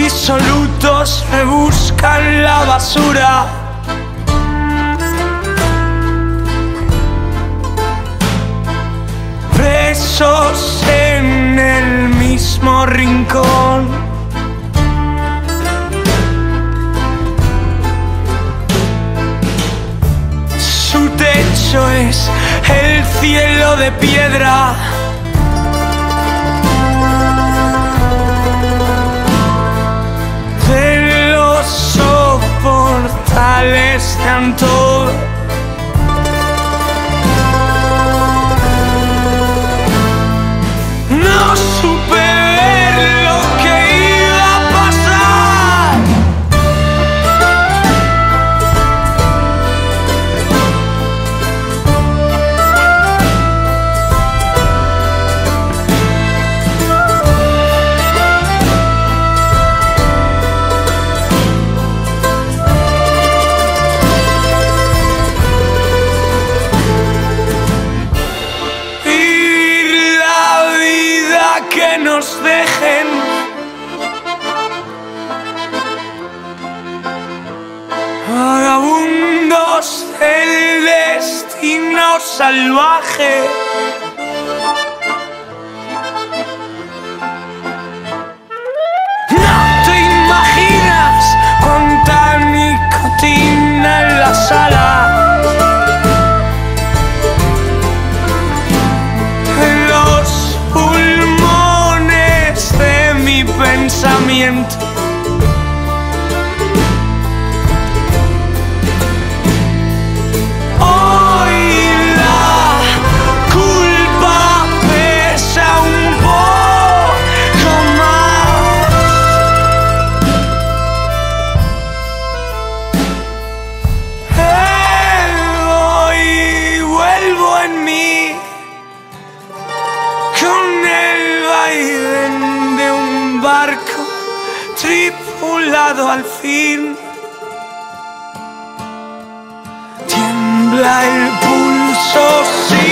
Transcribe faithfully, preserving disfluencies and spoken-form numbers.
disolutos rebuscan la basura. Presos en el mismo rincón. Su techo es el cielo de piedra. De los soportales de Antón. No supe ver lo que iba a pasar. Que nos dejen vagabundos del destino salvaje. No te imaginas cuánta nicotina en la sala. Pensamiento. Hoy la culpa pesa un poco más. Eh, hoy vuelvo en mí con el vaivén de un barco tripulado al fin. Tiembla el pulso, sí.